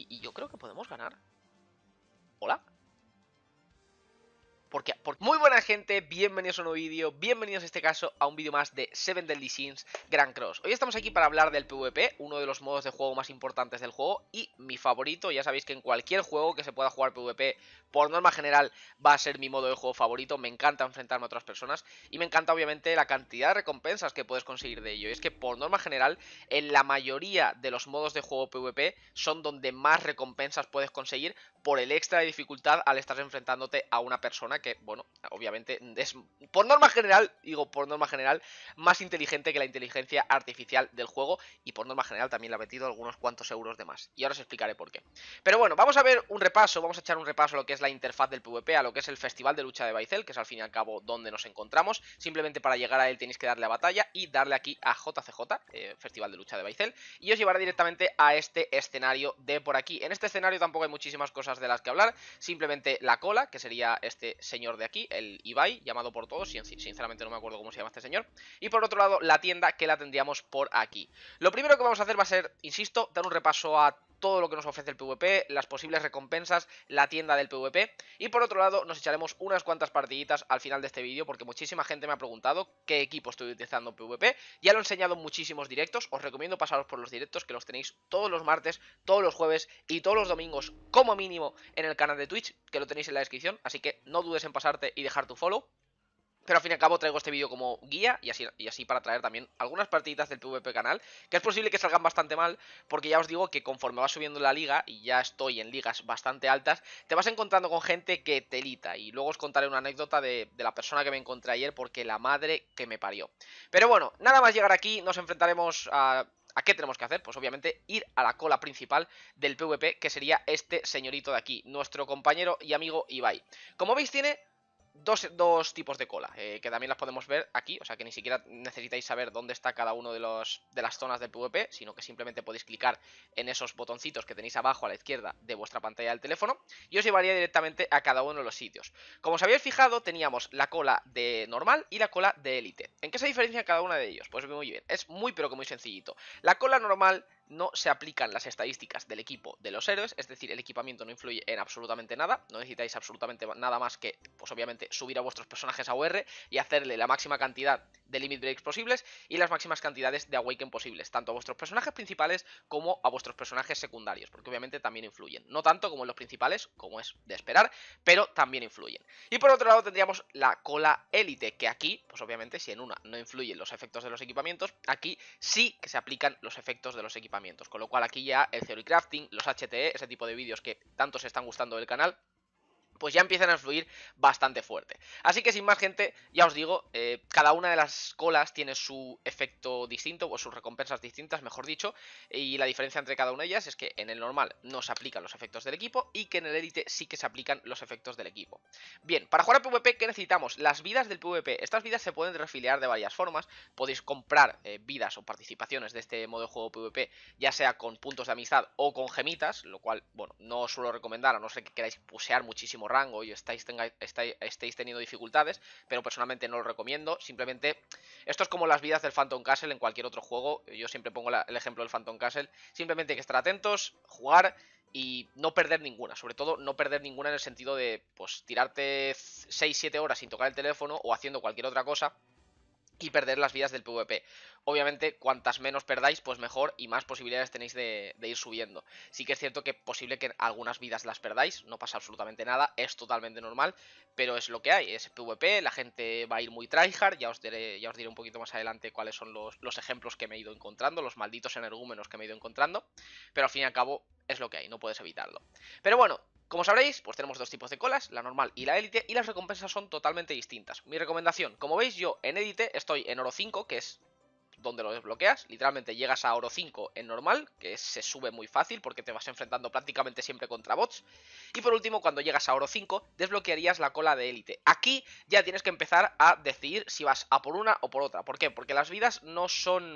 y yo creo que podemos ganar. ¿Hola? Porque muy buena gente, bienvenidos a un nuevo vídeo, bienvenidos en este caso a un vídeo más de Seven Deadly Sins Grand Cross. Hoy estamos aquí para hablar del PvP, uno de los modos de juego más importantes del juego y mi favorito. Ya sabéis que en cualquier juego que se pueda jugar PvP, por norma general va a ser mi modo de juego favorito. Me encanta enfrentarme a otras personas y me encanta obviamente la cantidad de recompensas que puedes conseguir de ello. Y es que por norma general, en la mayoría de los modos de juego PvP son donde más recompensas puedes conseguir por el extra de dificultad al estar enfrentándote a una persona que, bueno, obviamente es, por norma general, más inteligente que la inteligencia artificial del juego y por norma general también le ha metido algunos cuantos euros de más. Y ahora os explicaré por qué. Pero bueno, vamos a ver un repaso, vamos a echar un repaso a lo que es la interfaz del PvP, a lo que es el Festival de Lucha de Baicel, que es al fin y al cabo donde nos encontramos. Simplemente para llegar a él tenéis que darle a batalla y darle aquí a JCJ, Festival de Lucha de Baicel, y os llevará directamente a este escenario de por aquí. En este escenario tampoco hay muchísimas cosas de las que hablar, simplemente la cola, que sería este señor de aquí, el Ibai, llamado por todos, sinceramente no me acuerdo cómo se llama este señor, y por otro lado la tienda, que la tendríamos por aquí. Lo primero que vamos a hacer va a ser, insisto, dar un repaso a todo lo que nos ofrece el PvP, las posibles recompensas, la tienda del PvP, y por otro lado nos echaremos unas cuantas partiditas al final de este vídeo, porque muchísima gente me ha preguntado qué equipo estoy utilizando en PvP. Ya lo he enseñado en muchísimos directos, os recomiendo pasaros por los directos, que los tenéis todos los martes, todos los jueves y todos los domingos como mínimo en el canal de Twitch, que lo tenéis en la descripción, así que no dudes en pasarte y dejar tu follow. Pero al fin y al cabo traigo este vídeo como guía y así para traer también algunas partiditas del PvP canal, que es posible que salgan bastante mal, porque ya os digo que conforme vas subiendo la liga, y ya estoy en ligas bastante altas, te vas encontrando con gente que telita, y luego os contaré una anécdota de la persona que me encontré ayer, porque la madre que me parió. Pero bueno, nada más llegar aquí, nos enfrentaremos a... ¿A qué tenemos que hacer? Pues obviamente ir a la cola principal del PvP, que sería este señorito de aquí, nuestro compañero y amigo Ibai. Como veis tiene dos tipos de cola, que también las podemos ver aquí, o sea que ni siquiera necesitáis saber dónde está cada uno de las zonas del PvP, sino que simplemente podéis clicar en esos botoncitos que tenéis abajo a la izquierda de vuestra pantalla del teléfono y os llevaría directamente a cada uno de los sitios. Como os habéis fijado, teníamos la cola de normal y la cola de élite. ¿En qué se diferencia cada una de ellos? Pues muy bien, es muy pero que muy sencillito. La cola normal no se aplican las estadísticas del equipo de los héroes, es decir, el equipamiento no influye en absolutamente nada, no necesitáis absolutamente nada más que, pues obviamente, subir a vuestros personajes a OR y hacerle la máxima cantidad de limit breaks posibles y las máximas cantidades de awaken posibles, tanto a vuestros personajes principales como a vuestros personajes secundarios, porque obviamente también influyen, no tanto como en los principales, como es de esperar, pero también influyen. Y por otro lado tendríamos la cola élite, que aquí, pues obviamente, si en una no influyen los efectos de los equipamientos, aquí sí que se aplican los efectos de los equipamientos. Con lo cual aquí ya el Theory Crafting, los HTE, ese tipo de vídeos que tanto se están gustando del canal, pues ya empiezan a influir bastante fuerte. Así que sin más gente, ya os digo, cada una de las colas tiene su efecto distinto, o sus recompensas distintas, mejor dicho, y la diferencia entre cada una de ellas es que en el normal no se aplican los efectos del equipo y que en el élite sí que se aplican los efectos del equipo. Bien, para jugar a PvP, ¿qué necesitamos? Las vidas del PvP. Estas vidas se pueden refiliar de varias formas, podéis comprar vidas o participaciones de este modo de juego PvP, ya sea con puntos de amistad o con gemitas, lo cual, bueno, no os suelo recomendar, a no ser que queráis pusear muchísimo rango y estéis teniendo dificultades, pero personalmente no lo recomiendo. Simplemente, esto es como las vidas del Phantom Castle en cualquier otro juego. Yo siempre pongo el ejemplo del Phantom Castle. Simplemente hay que estar atentos, jugar y no perder ninguna, sobre todo no perder ninguna en el sentido de, pues, tirarte 6-7 horas sin tocar el teléfono o haciendo cualquier otra cosa y perder las vidas del PvP. Obviamente, cuantas menos perdáis, pues mejor y más posibilidades tenéis de ir subiendo. Sí que es cierto que es posible que algunas vidas las perdáis, no pasa absolutamente nada, es totalmente normal, pero es lo que hay, es PvP, la gente va a ir muy tryhard, ya os diré un poquito más adelante cuáles son los ejemplos que me he ido encontrando, los malditos energúmenos que me he ido encontrando, pero al fin y al cabo es lo que hay, no puedes evitarlo. Pero bueno, como sabréis, pues tenemos dos tipos de colas, la normal y la élite, y las recompensas son totalmente distintas. Mi recomendación, como veis yo en élite estoy en oro 5, que es donde lo desbloqueas, literalmente llegas a oro 5 en normal, que se sube muy fácil porque te vas enfrentando prácticamente siempre contra bots, y por último cuando llegas a oro 5 desbloquearías la cola de élite. Aquí ya tienes que empezar a decidir si vas a por una o por otra. ¿Por qué? Porque las vidas no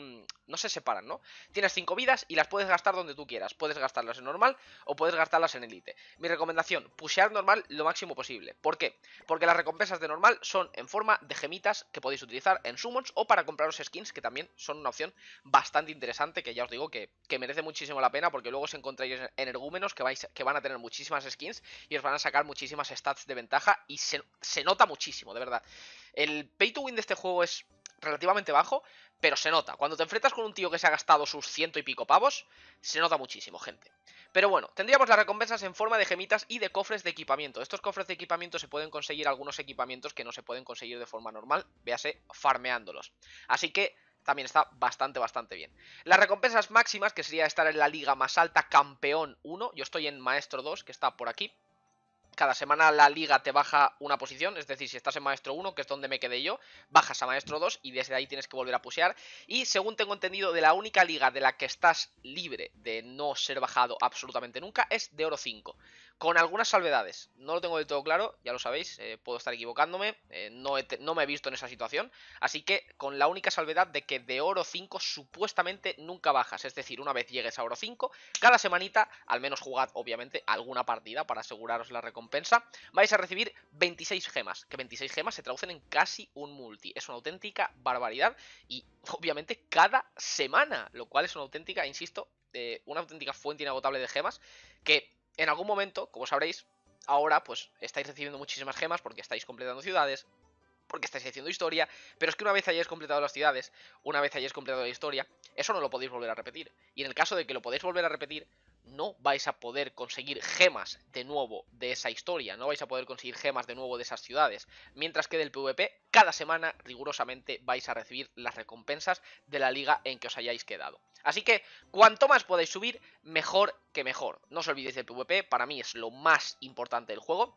se separan, ¿no? Tienes 5 vidas y las puedes gastar donde tú quieras, puedes gastarlas en normal o puedes gastarlas en élite. Mi recomendación, pushear normal lo máximo posible. ¿Por qué? Porque las recompensas de normal son en forma de gemitas que podéis utilizar en summons o para compraros skins, que también son una opción bastante interesante, que ya os digo que merece muchísimo la pena, porque luego os encontráis energúmenos que van a tener muchísimas skins y os van a sacar muchísimas stats de ventaja, y se nota muchísimo, de verdad. El pay to win de este juego es relativamente bajo, pero se nota. Cuando te enfrentas con un tío que se ha gastado sus ciento y pico pavos, se nota muchísimo, gente. Pero bueno, tendríamos las recompensas en forma de gemitas y de cofres de equipamiento. Estos cofres de equipamiento se pueden conseguir algunos equipamientos que no se pueden conseguir de forma normal, véase farmeándolos. Así que también está bastante bien. Las recompensas máximas, que sería estar en la liga más alta, campeón 1, yo estoy en maestro 2, que está por aquí. Cada semana la liga te baja una posición, es decir, si estás en maestro 1, que es donde me quedé yo, bajas a maestro 2 y desde ahí tienes que volver a pushear. Y según tengo entendido, de la única liga de la que estás libre de no ser bajado absolutamente nunca es de oro 5, con algunas salvedades. No lo tengo del todo claro, ya lo sabéis, puedo estar equivocándome, no me he visto en esa situación, así que con la única salvedad de que de oro 5 supuestamente nunca bajas, es decir, una vez llegues a oro 5, cada semanita, al menos jugad obviamente alguna partida para aseguraros la recompensa, vais a recibir 26 gemas, que 26 gemas se traducen en casi un multi. Es una auténtica barbaridad y obviamente cada semana, lo cual es una auténtica, insisto, una auténtica fuente inagotable de gemas que en algún momento, como sabréis, ahora pues estáis recibiendo muchísimas gemas porque estáis completando ciudades, porque estáis haciendo historia, pero es que una vez hayáis completado las ciudades, una vez hayáis completado la historia, eso no lo podéis volver a repetir. Y en el caso de que lo podéis volver a repetir, no vais a poder conseguir gemas de nuevo de esa historia, no vais a poder conseguir gemas de nuevo de esas ciudades, mientras que del PvP, cada semana rigurosamente vais a recibir las recompensas de la liga en que os hayáis quedado. Así que, cuanto más podáis subir, mejor que mejor. No os olvidéis del PvP, para mí es lo más importante del juego.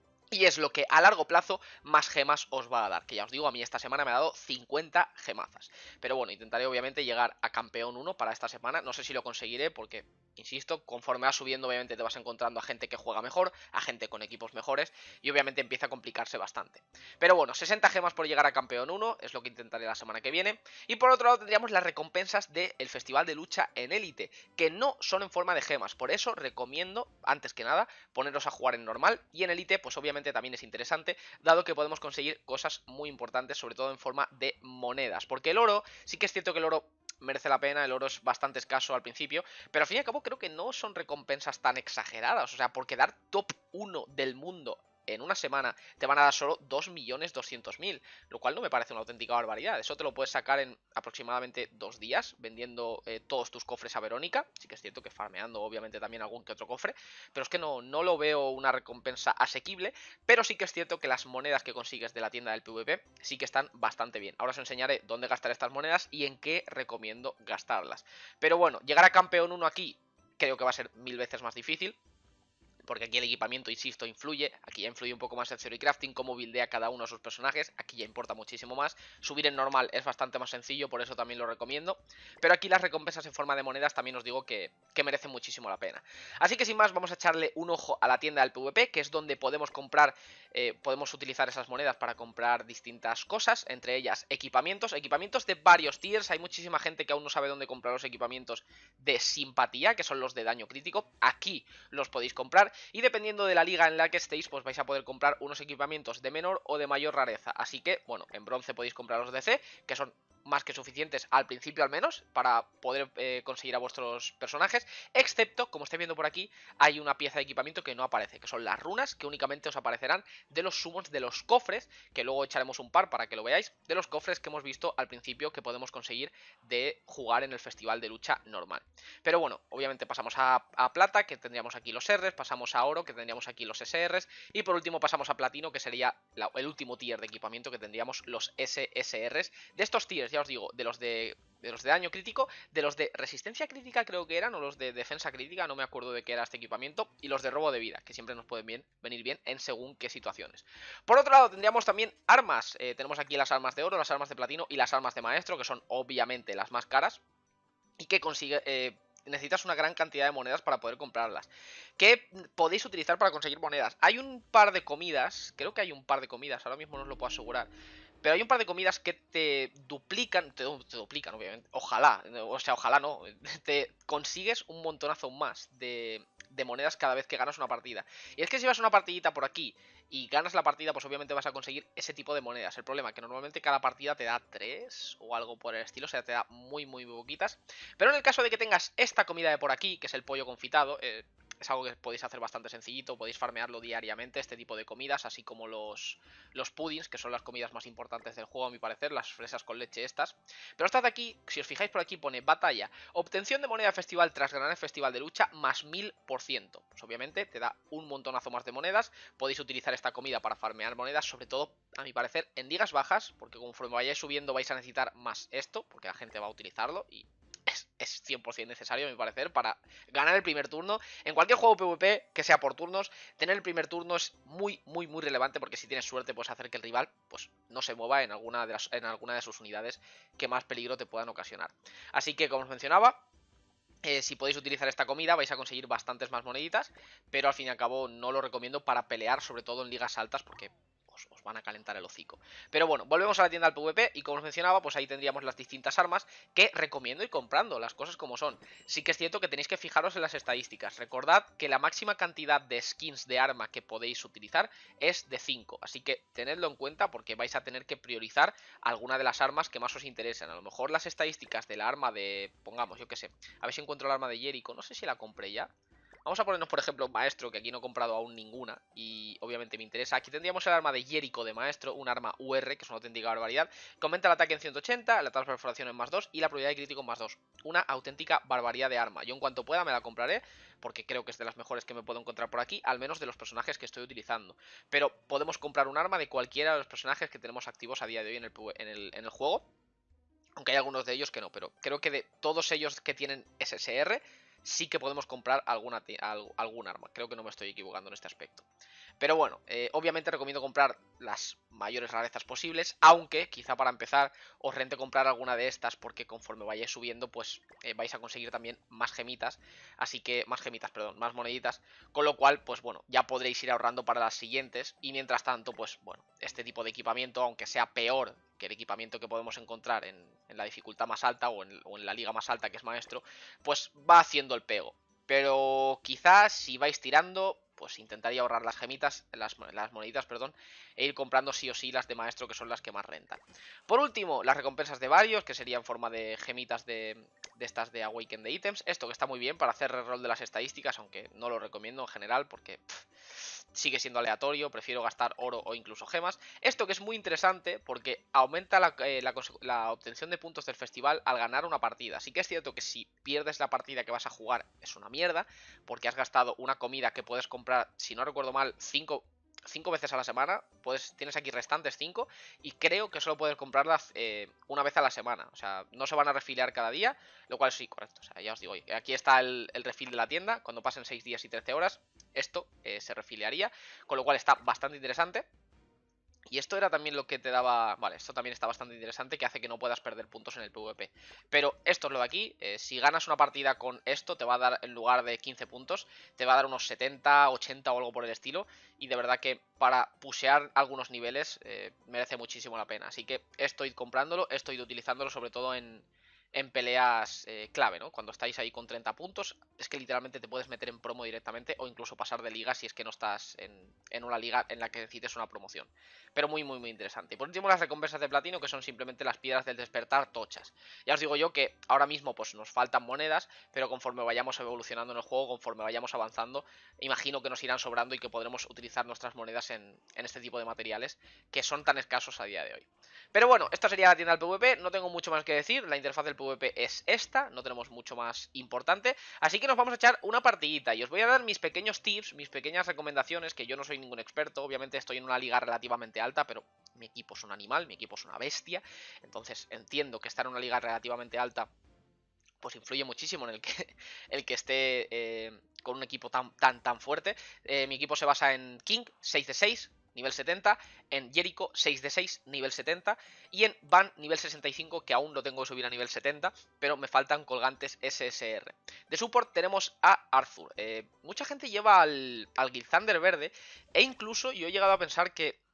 Y es lo que a largo plazo más gemas os va a dar. Que ya os digo, a mí esta semana me ha dado 50 gemazas. Pero bueno, intentaré obviamente llegar a campeón 1 para esta semana. No sé si lo conseguiré porque, insisto, conforme vas subiendo obviamente te vas encontrando a gente que juega mejor, a gente con equipos mejores, y obviamente empieza a complicarse bastante. Pero bueno, 60 gemas por llegar a campeón 1 es lo que intentaré la semana que viene. Y por otro lado tendríamos las recompensas del Festival de Lucha en Élite, que no son en forma de gemas. Por eso recomiendo, antes que nada, poneros a jugar en normal, y en Élite pues obviamente también es interesante, dado que podemos conseguir cosas muy importantes, sobre todo en forma de monedas, porque el oro, sí que es cierto que el oro merece la pena, el oro es bastante escaso al principio, pero al fin y al cabo creo que no son recompensas tan exageradas, o sea, por quedar top 1 del mundo en una semana te van a dar solo 2.200.000, lo cual no me parece una auténtica barbaridad. Eso te lo puedes sacar en aproximadamente 2 días vendiendo todos tus cofres a Verónica. Sí que es cierto que farmeando obviamente también algún que otro cofre, pero es que no lo veo una recompensa asequible. Pero sí que es cierto que las monedas que consigues de la tienda del PvP sí que están bastante bien. Ahora os enseñaré dónde gastar estas monedas y en qué recomiendo gastarlas. Pero bueno, llegar a campeón 1 aquí creo que va a ser 1000 veces más difícil, porque aquí el equipamiento, insisto, influye. Aquí ya influye un poco más el Theory Crafting, cómo buildea cada uno de sus personajes. Aquí ya importa muchísimo más. Subir en normal es bastante más sencillo, por eso también lo recomiendo. Pero aquí las recompensas en forma de monedas también os digo que merecen muchísimo la pena. Así que sin más, vamos a echarle un ojo a la tienda del PvP, que es donde podemos comprar, podemos utilizar esas monedas para comprar distintas cosas, entre ellas equipamientos de varios tiers. Hay muchísima gente que aún no sabe dónde comprar los equipamientos de simpatía, que son los de daño crítico. Aquí los podéis comprar, y dependiendo de la liga en la que estéis, pues vais a poder comprar unos equipamientos de menor o de mayor rareza. Así que, bueno, en bronce podéis comprar los DC, que son más que suficientes al principio al menos para poder conseguir a vuestros personajes, excepto, como estáis viendo por aquí, hay una pieza de equipamiento que no aparece, que son las runas, que únicamente os aparecerán de los summons de los cofres, que luego echaremos un par para que lo veáis, de los cofres que hemos visto al principio que podemos conseguir de jugar en el festival de lucha normal. Pero bueno, obviamente pasamos a plata, que tendríamos aquí los Rs, pasamos a oro, que tendríamos aquí los SRs, y por último pasamos a platino, que sería el último tier de equipamiento, que tendríamos los SSRs. De estos tiers, ya os digo, de los de daño crítico, de los de resistencia crítica creo que eran, o los de defensa crítica, no me acuerdo de qué era este equipamiento, y los de robo de vida, que siempre nos pueden venir bien en según qué situaciones. Por otro lado tendríamos también armas, tenemos aquí las armas de oro, las armas de platino y las armas de maestro, que son obviamente las más caras, y que necesitas una gran cantidad de monedas para poder comprarlas. ¿Qué podéis utilizar para conseguir monedas? Hay un par de comidas, creo que hay un par de comidas, ahora mismo no os lo puedo asegurar, pero hay un par de comidas que te duplican, te duplican obviamente, ojalá, o sea, ojalá no, te consigues un montonazo más de de monedas cada vez que ganas una partida. Y es que si vas una partidita por aquí y ganas la partida, pues obviamente vas a conseguir ese tipo de monedas. El problema es que normalmente cada partida te da 3 o algo por el estilo, o sea, te da muy poquitas. Pero en el caso de que tengas esta comida de por aquí, que es el pollo confitado, es algo que podéis hacer bastante sencillito, podéis farmearlo diariamente, este tipo de comidas, así como los puddings, que son las comidas más importantes del juego a mi parecer, las fresas con leche estas. Pero esta de aquí, si os fijáis por aquí pone batalla, obtención de moneda de festival tras ganar el festival de lucha más 1000%. Pues obviamente te da un montonazo más de monedas, podéis utilizar esta comida para farmear monedas, sobre todo a mi parecer en ligas bajas, porque conforme vayáis subiendo vais a necesitar más esto, porque la gente va a utilizarlo y es 100% necesario, a mi parecer, para ganar el primer turno. En cualquier juego PvP que sea por turnos, tener el primer turno es muy relevante, porque si tienes suerte puedes hacer que el rival pues no se mueva en alguna de sus unidades que más peligro te puedan ocasionar. Así que, como os mencionaba, si podéis utilizar esta comida vais a conseguir bastantes más moneditas, pero al fin y al cabo no lo recomiendo para pelear, sobre todo en ligas altas, porque os van a calentar el hocico. Pero bueno, volvemos a la tienda del PvP y como os mencionaba, pues ahí tendríamos las distintas armas que recomiendo ir comprando, las cosas como son. Sí que es cierto que tenéis que fijaros en las estadísticas. Recordad que la máxima cantidad de skins de arma que podéis utilizar es de 5, así que tenedlo en cuenta porque vais a tener que priorizar alguna de las armas que más os interesen. A lo mejor las estadísticas de la arma de, pongamos, yo que sé, a ver si encuentro el arma de Jericho, no sé si la compré ya. Vamos a ponernos, por ejemplo, maestro, que aquí no he comprado aún ninguna y obviamente me interesa. Aquí tendríamos el arma de Jericho de maestro, un arma UR, que es una auténtica barbaridad. Que aumenta el ataque en 180, la tasa de perforación en más 2 y la probabilidad de crítico en más 2. Una auténtica barbaridad de arma. Yo en cuanto pueda me la compraré, porque creo que es de las mejores que me puedo encontrar por aquí, al menos de los personajes que estoy utilizando. Pero podemos comprar un arma de cualquiera de los personajes que tenemos activos a día de hoy en el juego. Aunque hay algunos de ellos que no, pero creo que de todos ellos que tienen SSR, sí que podemos comprar algún arma. Creo que no me estoy equivocando en este aspecto. Pero bueno, obviamente recomiendo comprar las mayores rarezas posibles, aunque quizá para empezar os rente comprar alguna de estas porque conforme vayáis subiendo pues vais a conseguir también más gemitas, así que más moneditas, con lo cual pues bueno, ya podréis ir ahorrando para las siguientes y mientras tanto pues bueno, este tipo de equipamiento, aunque sea peor que el equipamiento que podemos encontrar en la dificultad más alta o en la liga más alta que es maestro, pues va haciendo el pego. Pero quizás si vais tirando, pues intentaría ahorrar las gemitas, las moneditas, perdón, e ir comprando sí o sí las de maestro, que son las que más rentan. Por último, las recompensas de varios, que serían en forma de gemitas de estas de Awaken de ítems. Esto que está muy bien para hacer reroll de las estadísticas, aunque no lo recomiendo en general porque sigue siendo aleatorio, prefiero gastar oro o incluso gemas. Esto que es muy interesante porque aumenta la obtención de puntos del festival al ganar una partida. Sí que es cierto que si pierdes la partida que vas a jugar es una mierda, porque has gastado una comida que puedes comprar, si no recuerdo mal, 5 veces a la semana, tienes aquí restantes 5 y creo que solo puedes comprarlas una vez a la semana, o sea, no se van a refiliar cada día, lo cual sí, correcto, o sea, ya os digo, aquí está el refill de la tienda, cuando pasen 6 días y 13 horas, esto se refiliaría, con lo cual está bastante interesante. Y esto era también lo que te daba... Vale, esto también está bastante interesante, que hace que no puedas perder puntos en el PvP. Pero esto es lo de aquí. Si ganas una partida con esto, te va a dar, en lugar de 15 puntos, te va a dar unos 70, 80 o algo por el estilo. Y de verdad que para pushear algunos niveles merece muchísimo la pena. Así que estoy comprándolo, estoy utilizándolo sobre todo en peleas clave, ¿no? Cuando estáis ahí con 30 puntos, es que literalmente te puedes meter en promo directamente o incluso pasar de liga si es que no estás en una liga en la que necesites una promoción. Pero muy interesante. Y por último, las recompensas de platino, que son simplemente las piedras del despertar tochas. Ya os digo yo que ahora mismo pues nos faltan monedas, pero conforme vayamos evolucionando en el juego, conforme vayamos avanzando, imagino que nos irán sobrando y que podremos utilizar nuestras monedas en este tipo de materiales que son tan escasos a día de hoy. Pero bueno, esta sería la tienda del PvP, no tengo mucho más que decir, la interfaz del PvP es esta, no tenemos mucho más importante, así que nos vamos a echar una partidita y os voy a dar mis pequeños tips, mis pequeñas recomendaciones, que yo no soy ningún experto, obviamente estoy en una liga relativamente alta, pero mi equipo es un animal, mi equipo es una bestia, entonces entiendo que estar en una liga relativamente alta pues influye muchísimo en el que esté con un equipo tan fuerte. Mi equipo se basa en King, 6 de 6, nivel 70, en Jericho 6 de 6, nivel 70, y en Van, nivel 65, que aún lo tengo que subir a nivel 70, pero me faltan colgantes SSR. De support tenemos a Arthur. Mucha gente lleva al Gilthander verde, e incluso yo he llegado a pensar que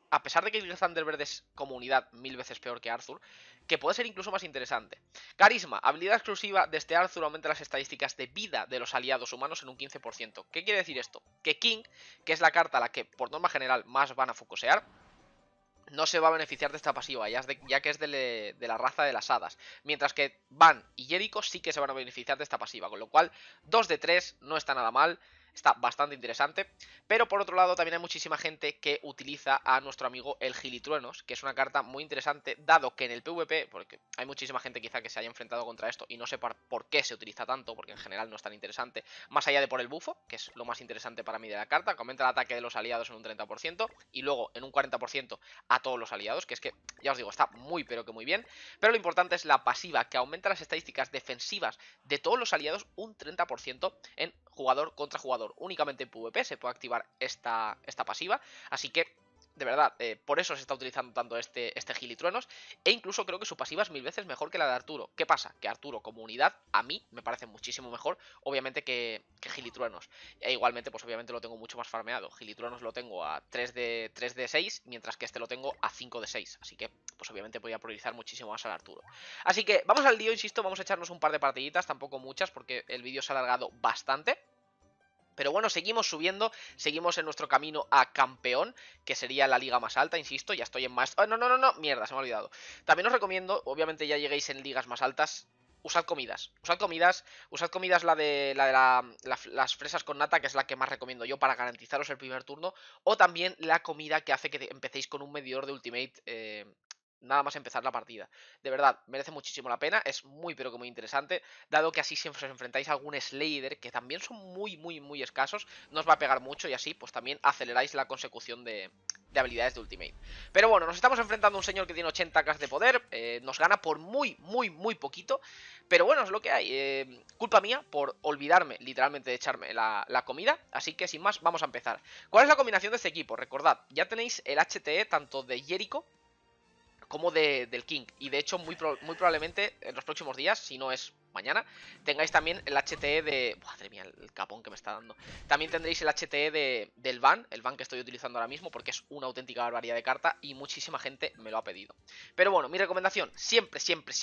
a pesar de que el Thunderbird es como unidad 1000 veces peor que Arthur, que puede ser incluso más interesante. Carisma, habilidad exclusiva de este Arthur, aumenta las estadísticas de vida de los aliados humanos en un 15%. ¿Qué quiere decir esto? Que King, que es la carta a la que por norma general más van a focusear, no se va a beneficiar de esta pasiva, ya que es de la raza de las hadas. Mientras que Van y Jericho sí que se van a beneficiar de esta pasiva, con lo cual 2 de 3 no está nada mal. Está bastante interesante, pero por otro lado también hay muchísima gente que utiliza a nuestro amigo el Gilitruenos, que es una carta muy interesante, dado que en el PvP, porque hay muchísima gente quizá que se haya enfrentado contra esto y no sepa por qué se utiliza tanto, porque en general no es tan interesante, más allá de por el bufo, que es lo más interesante para mí de la carta, que aumenta el ataque de los aliados en un 30% y luego en un 40% a todos los aliados, que es que, ya os digo, está muy pero que muy bien, pero lo importante es la pasiva, que aumenta las estadísticas defensivas de todos los aliados un 30% en jugador contra jugador. Únicamente en PvP se puede activar esta pasiva, así que de verdad, por eso se está utilizando tanto este Gilitruenos, e incluso creo que su pasiva es 1000 veces mejor que la de Arturo. ¿Qué pasa? Que Arturo como unidad a mí me parece muchísimo mejor, obviamente, que Gilitruenos. E igualmente, pues obviamente lo tengo mucho más farmeado. Gilitruenos lo tengo a 3 de 6, mientras que este lo tengo a 5 de 6. Así que, pues obviamente podría priorizar muchísimo más al Arturo. Así que vamos al lío, insisto, vamos a echarnos un par de partiditas, tampoco muchas, porque el vídeo se ha alargado bastante. Pero bueno, seguimos subiendo, seguimos en nuestro camino a campeón, que sería la liga más alta, insisto, ya estoy en más... ¡Oh, no! Mierda, se me ha olvidado. También os recomiendo, obviamente ya lleguéis en ligas más altas, usad comidas, las fresas con nata, que es la que más recomiendo yo para garantizaros el primer turno, o también la comida que hace que empecéis con un medidor de ultimate, nada más empezar la partida. De verdad, merece muchísimo la pena, es muy pero que muy interesante, dado que así siempre os enfrentáis a algún Slayer, que también son muy escasos, no os va a pegar mucho y así pues también aceleráis la consecución de habilidades de ultimate. Pero bueno, nos estamos enfrentando a un señor que tiene 80k de poder, nos gana por muy poquito, pero bueno, es lo que hay. Culpa mía por olvidarme literalmente de echarme la comida, así que sin más vamos a empezar. ¿Cuál es la combinación de este equipo? Recordad, ya tenéis el HTE tanto de Jericho como del King, y de hecho muy probablemente en los próximos días, si no es mañana, tengáis también el HTE de... Madre mía, el capón que me está dando. También tendréis el HTE del Van, el Van que estoy utilizando ahora mismo, porque es una auténtica barbaridad de carta y muchísima gente me lo ha pedido. Pero bueno, mi recomendación, siempre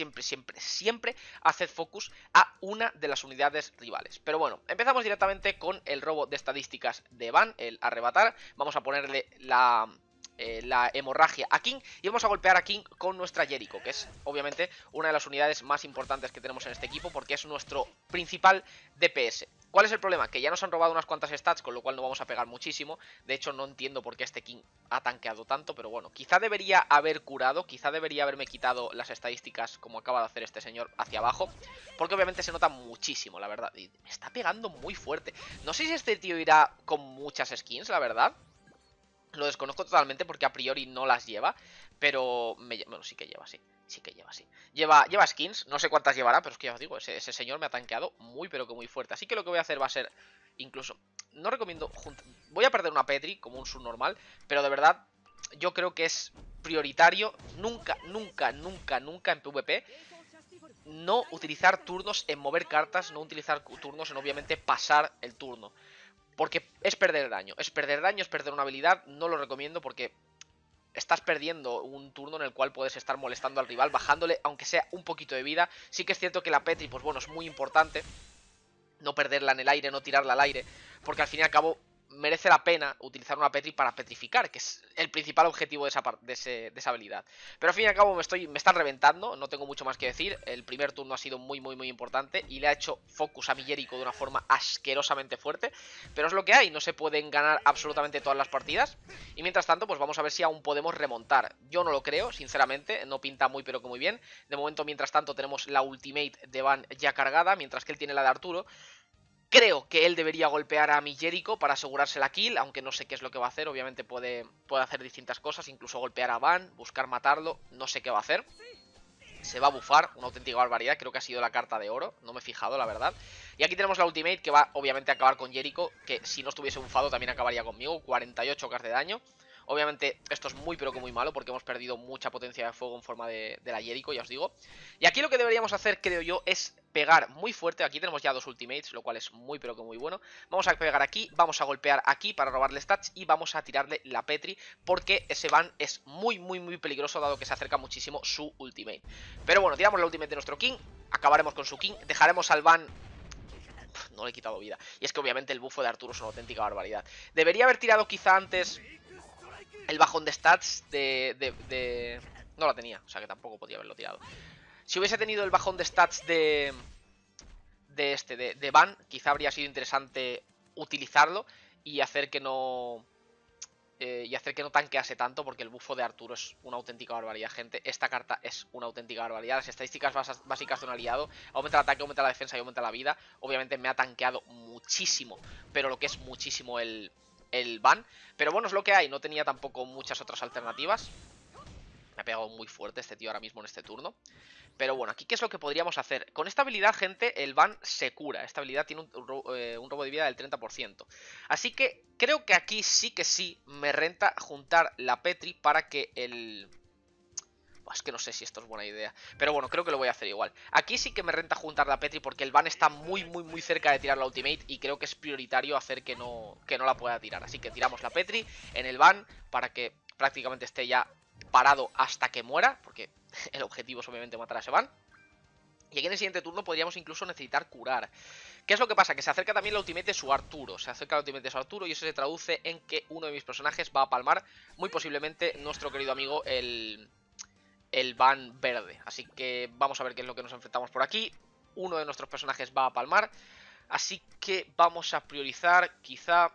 haced focus a una de las unidades rivales. Pero bueno, empezamos directamente con el robo de estadísticas de Van, el arrebatar. Vamos a ponerle la hemorragia a King y vamos a golpear a King con nuestra Jericho, que es obviamente una de las unidades más importantes que tenemos en este equipo porque es nuestro principal DPS. ¿Cuál es el problema? Que ya nos han robado unas cuantas stats, con lo cual no vamos a pegar muchísimo. De hecho, no entiendo por qué este King ha tanqueado tanto, pero bueno, quizá debería haber curado, quizá debería haberme quitado las estadísticas como acaba de hacer este señor hacia abajo, porque obviamente se nota muchísimo, la verdad, y me está pegando muy fuerte. No sé si este tío irá con muchas skins, la verdad. Lo desconozco totalmente porque a priori no las lleva, pero... Bueno, sí que lleva, sí. Sí que lleva, sí. Lleva skins, no sé cuántas llevará, pero es que ya os digo, ese señor me ha tanqueado muy, pero que muy fuerte. Así que lo que voy a hacer va a ser, incluso... No recomiendo... Voy a perder una Petri como un subnormal, pero de verdad, yo creo que es prioritario nunca en PvP no utilizar turnos en mover cartas, no utilizar turnos en obviamente pasar el turno. Porque es perder daño, es perder una habilidad, no lo recomiendo porque estás perdiendo un turno en el cual puedes estar molestando al rival, bajándole aunque sea un poquito de vida. Sí que es cierto que la Petri, pues bueno, es muy importante no perderla en el aire, no tirarla al aire, porque al fin y al cabo merece la pena utilizar una Petri para petrificar, que es el principal objetivo de esa habilidad. Pero al fin y al cabo me están reventando, no tengo mucho más que decir. El primer turno ha sido muy importante y le ha hecho focus a mi Jericho de una forma asquerosamente fuerte, pero es lo que hay, no se pueden ganar absolutamente todas las partidas. Y mientras tanto, pues vamos a ver si aún podemos remontar. Yo no lo creo, sinceramente, no pinta muy pero que muy bien. De momento, mientras tanto, tenemos la ultimate de Van ya cargada, mientras que él tiene la de Arturo. Creo que él debería golpear a mi Jericho para asegurarse la kill, aunque no sé qué es lo que va a hacer. Obviamente puede hacer distintas cosas, incluso golpear a Van, buscar matarlo, no sé qué va a hacer. Se va a bufar, una auténtica barbaridad, creo que ha sido la carta de oro, no me he fijado la verdad. Y aquí tenemos la ultimate que va obviamente a acabar con Jericho, que si no estuviese bufado también acabaría conmigo, 48k de daño. Obviamente esto es muy pero que muy malo porque hemos perdido mucha potencia de fuego en forma de la Jericho, ya os digo. Y aquí lo que deberíamos hacer, creo yo, es pegar muy fuerte. Aquí tenemos ya 2 ultimates, lo cual es muy pero que muy bueno. Vamos a pegar aquí, vamos a golpear aquí para robarle stats y vamos a tirarle la Petri porque ese ban es muy peligroso dado que se acerca muchísimo su ultimate. Pero bueno, tiramos la ultimate de nuestro King, acabaremos con su King, dejaremos al ban... No le he quitado vida. Y es que obviamente el bufo de Arturo es una auténtica barbaridad. Debería haber tirado quizá antes el bajón de stats No la tenía, o sea que tampoco podía haberlo tirado. Si hubiese tenido el bajón de stats de ban, quizá habría sido interesante utilizarlo y hacer que no... tanquease tanto, porque el bufo de Arturo es una auténtica barbaridad, gente. Esta carta es una auténtica barbaridad. Las estadísticas básicas de un aliado: aumenta el ataque, aumenta la defensa y aumenta la vida. Obviamente me ha tanqueado muchísimo, pero lo que es muchísimo el ban. Pero bueno, es lo que hay, no tenía tampoco muchas otras alternativas. Me ha pegado muy fuerte este tío ahora mismo en este turno. Pero bueno, aquí ¿qué es lo que podríamos hacer? Con esta habilidad, gente, el ban se cura. Esta habilidad tiene un robo de vida del 30%. Así que creo que aquí sí me renta juntar la Petri para que el... Es que no sé si esto es buena idea. Pero bueno, creo que lo voy a hacer igual. Aquí sí que me renta juntar la Petri porque el ban está muy cerca de tirar la ultimate. Y creo que es prioritario hacer que no la pueda tirar. Así que tiramos la Petri en el ban para que prácticamente esté ya parado hasta que muera. Porque el objetivo es obviamente matar a ese ban. Y aquí en el siguiente turno podríamos incluso necesitar curar. ¿Qué es lo que pasa? Que se acerca también la ultimate de su Arturo. Se acerca la ultimate de su Arturo y eso se traduce en que uno de mis personajes va a palmar. Muy posiblemente nuestro querido amigo el ban verde. Así que vamos a ver qué es lo que nos enfrentamos por aquí. Uno de nuestros personajes va a palmar. Así que vamos a priorizar quizá...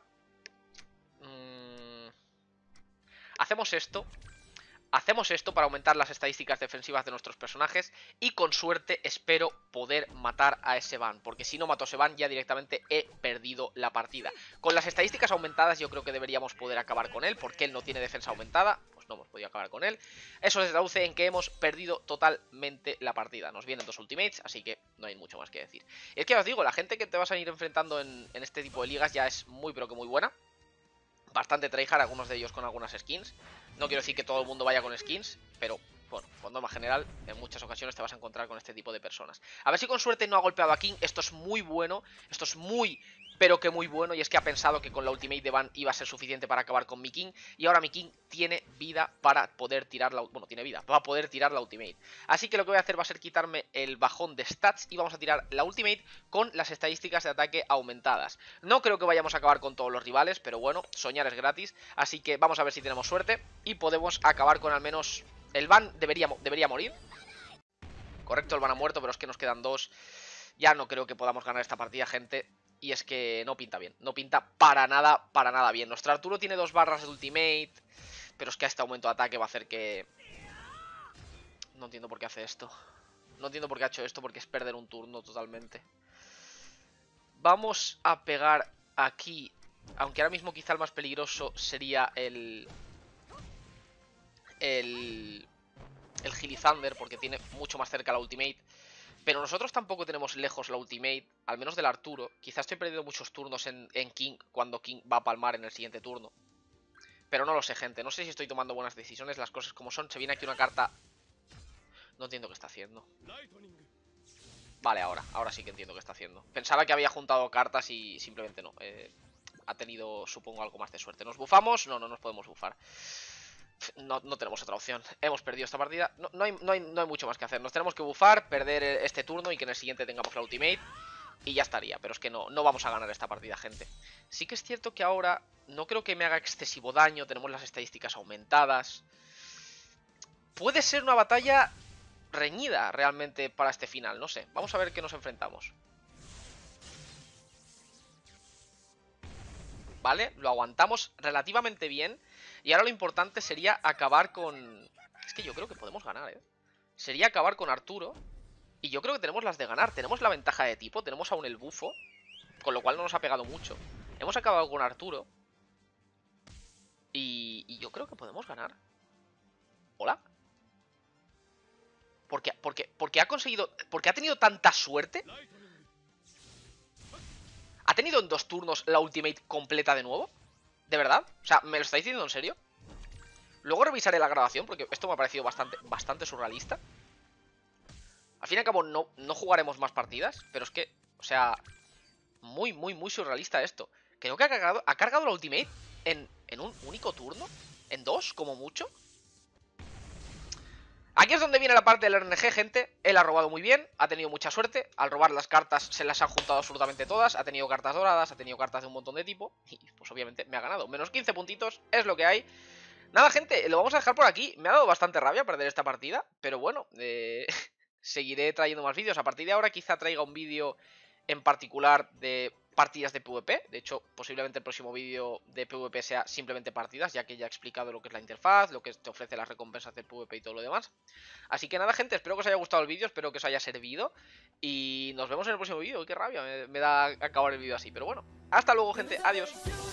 hacemos esto. Hacemos esto para aumentar las estadísticas defensivas de nuestros personajes y con suerte espero poder matar a ese ban, porque si no mato a ese ban ya directamente he perdido la partida. Con las estadísticas aumentadas yo creo que deberíamos poder acabar con él, porque él no tiene defensa aumentada, pues no hemos podido acabar con él. Eso se traduce en que hemos perdido totalmente la partida. Nos vienen 2 ultimates, así que no hay mucho más que decir. Y es que os digo, la gente que te vas a ir enfrentando en este tipo de ligas ya es muy pero que muy buena. Bastante tryhard, algunos de ellos con algunas skins. No quiero decir que todo el mundo vaya con skins, pero bueno, por norma general, en muchas ocasiones te vas a encontrar con este tipo de personas. A ver si con suerte no ha golpeado a King. Esto es muy bueno, esto es muy pero que muy bueno, y es que ha pensado que con la ultimate de Van iba a ser suficiente para acabar con mi King, y ahora mi King tiene vida para poder tirar la... Bueno, tiene vida, va a poder tirar la ultimate. Así que lo que voy a hacer va a ser quitarme el bajón de stats y vamos a tirar la ultimate con las estadísticas de ataque aumentadas. No creo que vayamos a acabar con todos los rivales, pero bueno, soñar es gratis, así que vamos a ver si tenemos suerte y podemos acabar con al menos... El Van debería morir. Correcto, el Van ha muerto, pero es que nos quedan 2. Ya no creo que podamos ganar esta partida, gente. Y es que no pinta bien. No pinta para nada bien. Nuestro Arturo tiene 2 barras de ultimate. Pero es que a este aumento de ataque va a hacer que... No entiendo por qué hace esto. No entiendo por qué ha hecho esto, porque es perder un turno totalmente. Vamos a pegar aquí. Aunque ahora mismo quizá el más peligroso sería el Gilizander, porque tiene mucho más cerca la ultimate. Pero nosotros tampoco tenemos lejos la ultimate, al menos del Arturo. Quizás estoy perdiendo muchos turnos en King, cuando King va a palmar en el siguiente turno. Pero no lo sé, gente. No sé si estoy tomando buenas decisiones, las cosas como son. Se viene aquí una carta... No entiendo qué está haciendo. Vale, ahora sí que entiendo qué está haciendo. Pensaba que había juntado cartas y simplemente no. Ha tenido, supongo, algo más de suerte. ¿Nos bufamos? No nos podemos bufar. No tenemos otra opción. Hemos perdido esta partida. No hay mucho más que hacer. Nos tenemos que bufar, perder este turno y que en el siguiente tengamos la ultimate. Y ya estaría. Pero es que no vamos a ganar esta partida, gente. Sí que es cierto que ahora no creo que me haga excesivo daño. Tenemos las estadísticas aumentadas. Puede ser una batalla reñida realmente para este final. No sé. Vamos a ver qué nos enfrentamos. ¿Vale? Lo aguantamos relativamente bien. Y ahora lo importante sería acabar con... Es que yo creo que podemos ganar, ¿eh? Sería acabar con Arturo. Y yo creo que tenemos las de ganar. Tenemos la ventaja de tipo, tenemos aún el bufo, con lo cual no nos ha pegado mucho. Hemos acabado con Arturo. Y yo creo que podemos ganar. ¿Hola? Porque ha conseguido... Porque ha tenido tanta suerte. ¿Ha tenido en 2 turnos la ultimate completa de nuevo? ¿De verdad? O sea, ¿me lo estáis diciendo en serio? Luego revisaré la grabación porque esto me ha parecido bastante surrealista. Al fin y al cabo no jugaremos más partidas, pero es que, o sea, muy surrealista esto. Creo que ha cargado la ultimate en un único turno, en dos, como mucho. Aquí es donde viene la parte del RNG, gente. Él ha robado muy bien, ha tenido mucha suerte. Al robar las cartas se las han juntado absolutamente todas. Ha tenido cartas doradas, ha tenido cartas de un montón de tipo. Y pues obviamente me ha ganado. Menos 15 puntitos, es lo que hay. Nada, gente, lo vamos a dejar por aquí. Me ha dado bastante rabia perder esta partida. Pero bueno, seguiré trayendo más vídeos. A partir de ahora quizá traiga un vídeo en particular de partidas de PvP. De hecho, posiblemente el próximo vídeo de PvP sea simplemente partidas, ya que ya he explicado lo que es la interfaz, lo que te ofrece las recompensas del PvP y todo lo demás. Así que nada, gente, espero que os haya gustado el vídeo, espero que os haya servido. Y nos vemos en el próximo vídeo. Qué rabia me da acabar el vídeo así. Pero bueno, hasta luego, gente. Adiós.